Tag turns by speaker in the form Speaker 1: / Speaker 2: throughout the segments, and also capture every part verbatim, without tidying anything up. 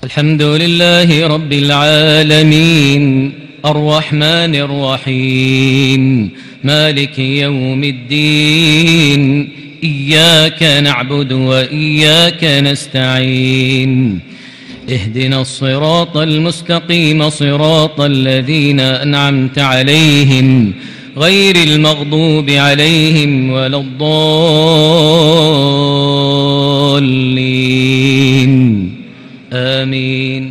Speaker 1: الحمد لله رب العالمين الرحمن الرحيم مالك يوم الدين إياك نعبد وإياك نستعين اهدنا الصراط المستقيم صراط الذين أنعمت عليهم غير المغضوب عليهم ولا الضالين آمين.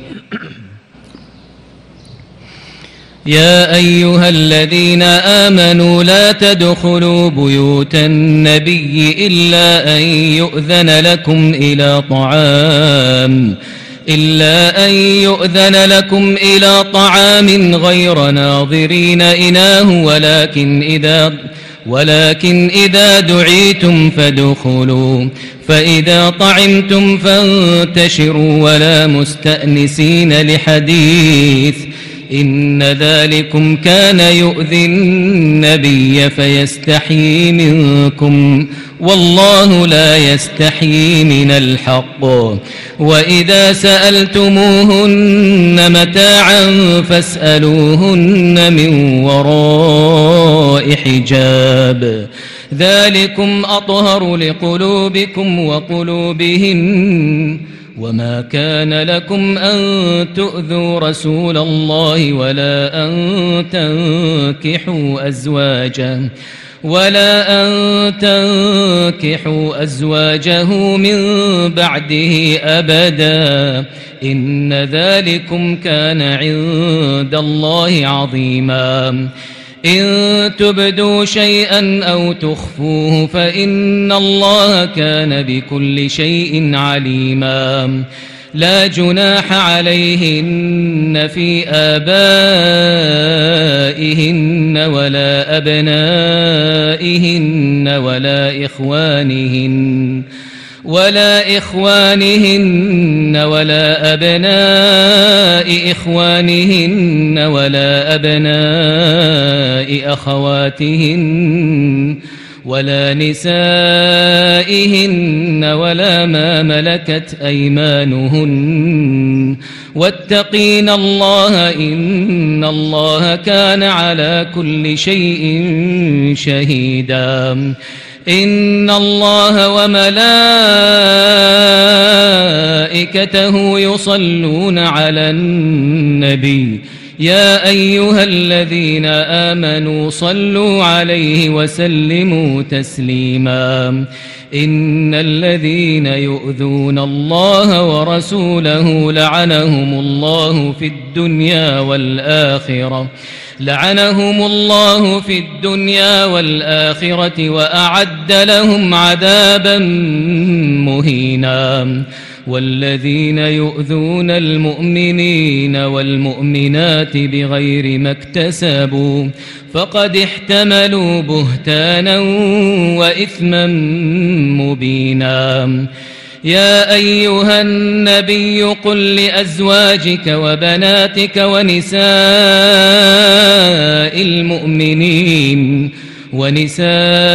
Speaker 1: يا أيها الذين آمنوا لا تدخلوا بيوت النبي إلا أن يؤذن لكم إلى طعام إلا أن يؤذن لكم إلى طعام غير ناظرين إناه ولكن إذا ولكن إذا دعيتم فادخلوا فإذا طعمتم فانتشروا ولا مستأنسين لحديث إن ذلكم كان يؤذي النبي فيستحيي منكم والله لا يستحيي من الحق. وإذا سألتموهن متاعا فاسألوهن من وراء حجاب ذلكم أطهر لقلوبكم وقلوبهن وما كان لكم أن تؤذوا رسول الله ولا أن تنكحوا أزواجه ولا أن تنكحوا أزواجه من بعده أبدا إن ذلكم كان عند الله عظيما. إن تبدوا شيئا أو تخفوه فإن الله كان بكل شيء عليما. لا جناح عليهن في آبائهن ولا أبنائهن ولا إخوانهن ولا إخوانهن ولا أبناء إخوانهن ولا أبناء أخواتهن ولا نسائهن ولا ما ملكت أيمانهن واتقين الله إن الله كان على كل شيء شهيدا. إن الله وملائكته يصلون على النبي يا أيها الذين آمنوا صلوا عليه وسلموا تسليما. إن الذين يؤذون الله ورسوله لعنهم الله في الدنيا والآخرة لعنهم الله في الدنيا والآخرة وأعد لهم عذابا مهينا. والذين يؤذون المؤمنين والمؤمنات بغير ما اكتسبوا فقد احتملوا بهتانا وإثما مبينا. يا أيها النبي قل لأزواجك وبناتك ونساء المؤمنين ونساء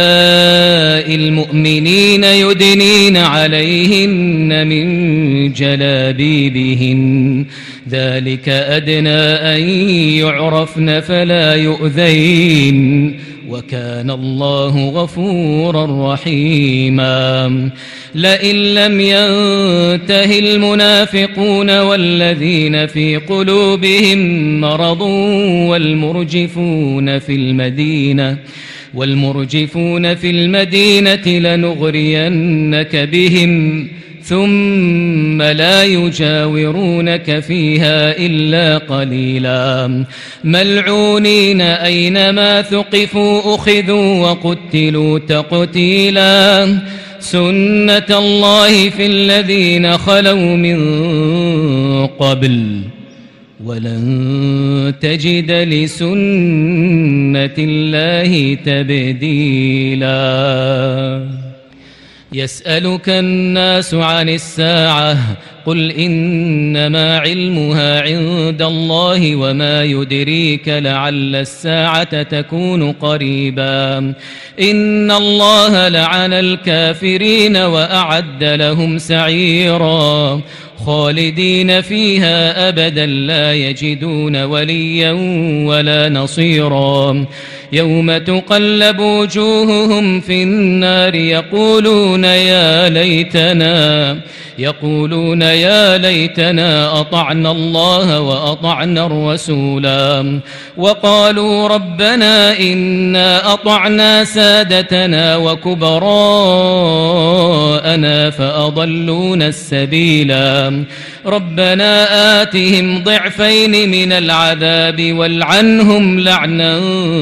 Speaker 1: المؤمنين يدنين عليهن من جلابيبهن ذلك أدنى أن يعرفن فلا يؤذين وكان الله غفورا رحيما. لئن لم ينته المنافقون والذين في قلوبهم مرض والمرجفون في المدينة والمرجفون في المدينة لنغرينك بهم ثم لا يجاورونك فيها إلا قليلا ملعونين أينما ثقفوا أخذوا وقتلوا تقتيلا. سنة الله في الذين خلوا من قبل ولن تجد لسنة الله تبديلا. يسألك الناس عن الساعة قل إنما علمها عند الله وما يدريك لعل الساعة تكون قريبا. إن الله لعن الكافرين وأعد لهم سعيرا. خالدين فيها أبدا لا يجدون وليا ولا نصيرا يوم تقلب وجوههم في النار يقولون يا ليتنا يقولون يا ليتنا أطعنا الله وأطعنا الرسولا وقالوا ربنا إنا أطعنا سادتنا وكبراءنا فأضلونا السبيلا ربنا آتهم ضعفين من العذاب والعنهم لعنا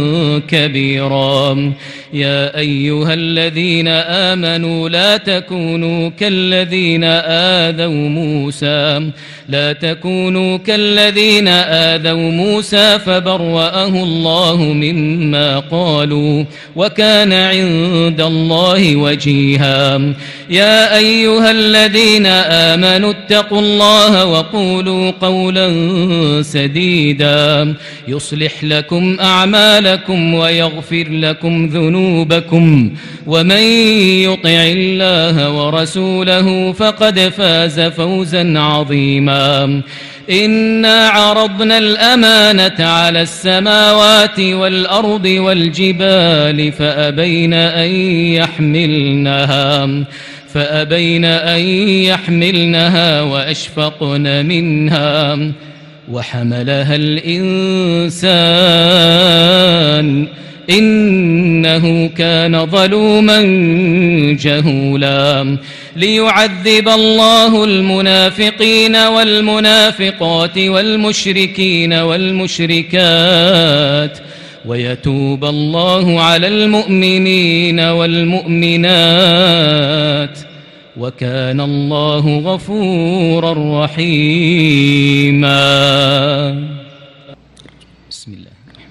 Speaker 1: كبيرا يا أيها الذين آمنوا لا تكونوا كالذين آذوا موسى لا تكونوا كالذين آذوا موسى فبرأه الله مما قالوا وكان عند الله وجيها يا أيها الذين آمنوا اتقوا الله وقولوا قولا سديدا يصلح لكم أعمالكم ويغفر لكم ذنوبكم ومن يطع الله ورسوله فقد فاز فوزا عظيما إنا عرضنا الأمانة على السماوات والأرض والجبال فأبين أن يحملنها فأبين أن يحملنها وأشفقن منها وحملها الإنسان إنه كان ظلوما جهولا ليعذب الله المنافقين والمنافقات والمشركين والمشركات ويتوب الله على المؤمنين والمؤمنات وكان الله غفورا رحيما. بسم الله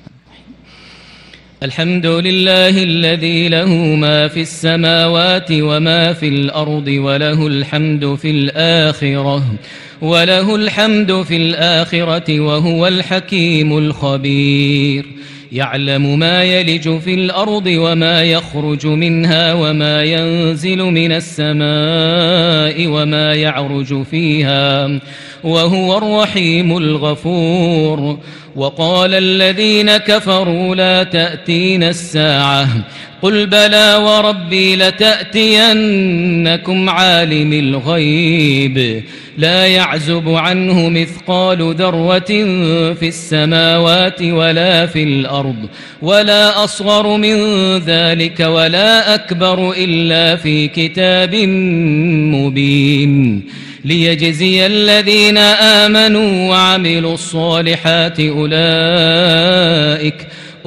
Speaker 1: الحمد لله الذي له ما في السماوات وما في الأرض وله الحمد في الآخرة وله الحمد في الآخرة وهو الحكيم الخبير يعلم ما يلج في الأرض وما يخرج منها وما ينزل من السماء وما يعرج فيها وهو الرحيم الغفور. وقال الذين كفروا لا تأتينا الساعة قل بلى وربي لتأتينكم عالم الغيب لا يعزب عنه مثقال ذرة في السماوات ولا في الأرض ولا أصغر من ذلك ولا أكبر إلا في كتاب مبين ليجزي الذين آمنوا وعملوا الصالحات أولئك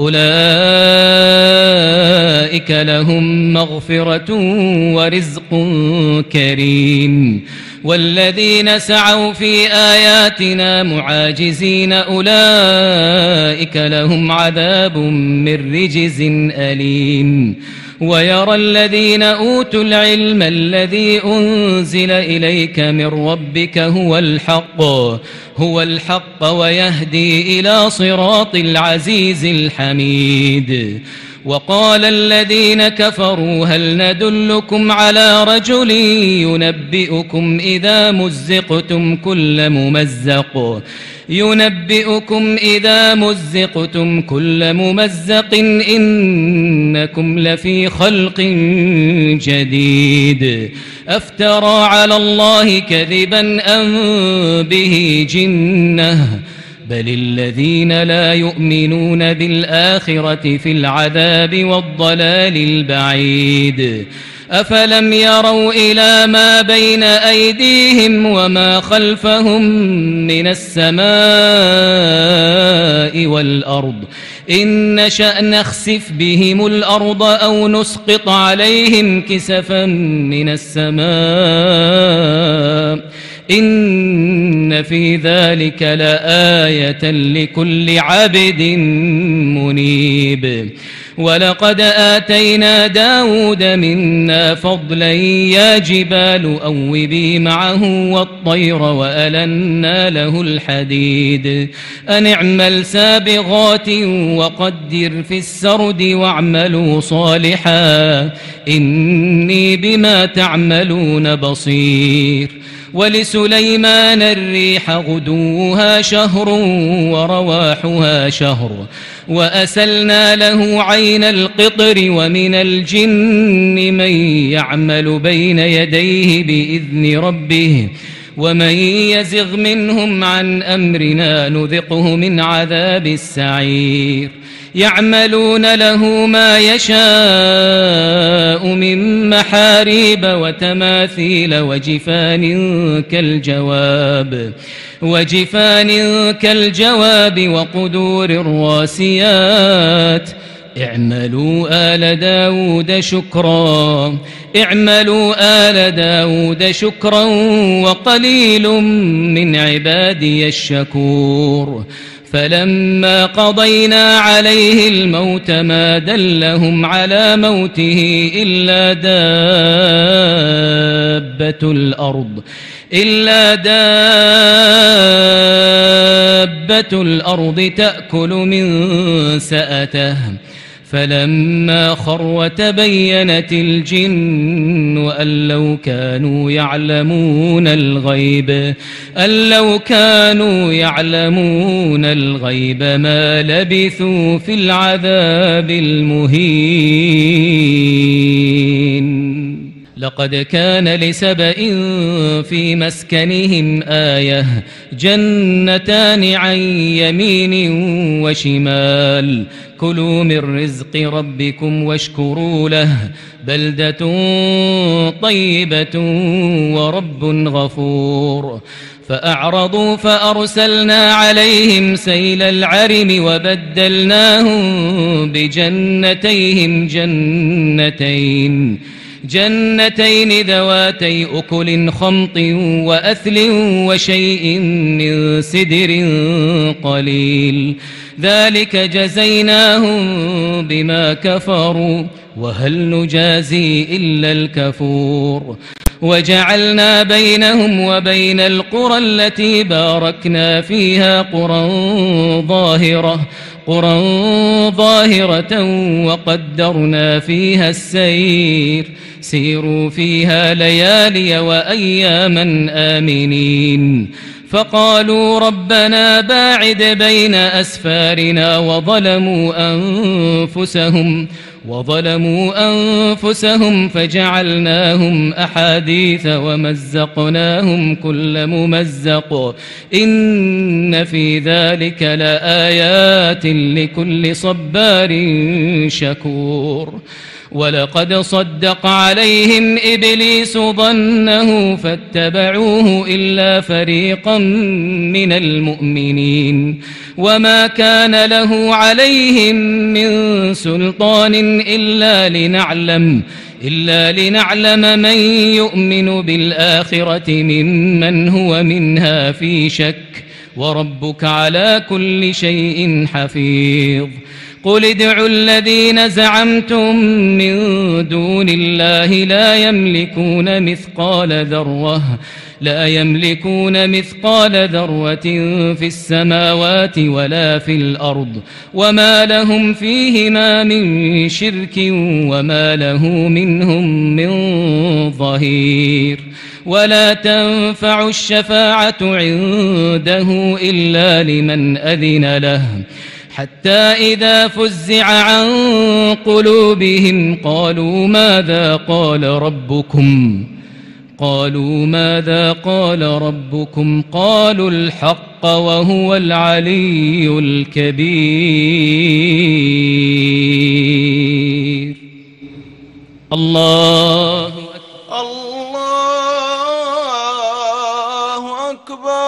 Speaker 1: أولئك لهم مغفرة ورزق كريم والذين سعوا في آياتنا معاجزين أولئك لهم عذاب من رجز أليم. ويرى الذين أوتوا العلم الذي أنزل إليك من ربك هو الحق هو الحق ويهدي إلى صراط العزيز الحميد. وقال الذين كفروا هل ندلكم على رجل ينبئكم إذا مزقتم كل ممزق ينبئكم إذا مزقتم كل ممزق إنكم لفي خلق جديد أفترى على الله كذبا أم به جنة بل الذين لا يؤمنون بالآخرة في العذاب والضلال البعيد. أفلم يروا إلى ما بين أيديهم وما خلفهم من السماء والأرض إن نشأ نخسف بهم الأرض أو نسقط عليهم كسفا من السماء إن في ذلك لآية لكل عبد منيب. ولقد آتينا داود منا فضلا يا جبال أوبي معه والطير وألنا له الحديد أن اعمل سابغات وقدر في السرد واعملوا صالحا إني بما تعملون بصير. ولسليمان الريح غدوها شهر ورواحها شهر وأسلنا له عين القطر ومن الجن من يعمل بين يديه بإذن ربه ومن يزغ منهم عن أمرنا نذقه من عذاب السعير يعملون له ما يشاء من محاريب وتماثيل وجفان كالجواب وجفان كالجواب وقدور الراسيات اعملوا آل داود شكرا اعملوا آل داود شكرا وقليل من عبادي الشكور فلما قضينا عليه الموت ما دلهم على موته إلا دابة الأرض إلا دابة الأرض تأكل من سأته فلما خر وتبينت الجن أن لو كانوا يعلمون الغيب أن لو كانوا يعلمون الغيب ما لبثوا في العذاب المهين لقد كان لسبإ في مسكنهم آية جنتان عن يمين وشمال كلوا من رزق ربكم واشكروا له بلدة طيبة ورب غفور فأعرضوا فأرسلنا عليهم سيل العرم وبدلناهم بجنتيهم جنتين جنتين ذواتي أكل خمط وأثل وشيء من سدر قليل ذلك جزيناهم بما كفروا وهل نجازي إلا الكفور وجعلنا بينهم وبين القرى التي باركنا فيها قرى ظاهرة قرى ظاهرة وقدرنا فيها السير سيروا فيها ليالي وأياما آمنين فقالوا ربنا باعد بين أسفارنا وظلموا أنفسهم وظلموا أنفسهم فجعلناهم أحاديث ومزقناهم كل ممزق إن في ذلك لآيات لكل صبار شكور ولقد صدق عليهم إبليس ظنه فاتبعوه إلا فريقا من المؤمنين وما كان له عليهم من سلطان إلا لنعلم إلا لنعلم من يؤمن بالآخرة ممن هو منها في شك وربك على كل شيء حفيظ قل ادعوا الذين زعمتم من دون الله لا يملكون مثقال ذرة لا يملكون مثقال ذرة في السماوات ولا في الأرض وما لهم فيهما من شرك وما له منهم من ظهير ولا تنفع الشفاعة عنده إلا لمن أذن له حتى إذا فزع عن قلوبهم قالوا ماذا قال ربكم قالوا ماذا قال ربكم قالوا الحق وهو العلي الكبير الله
Speaker 2: الله أكبر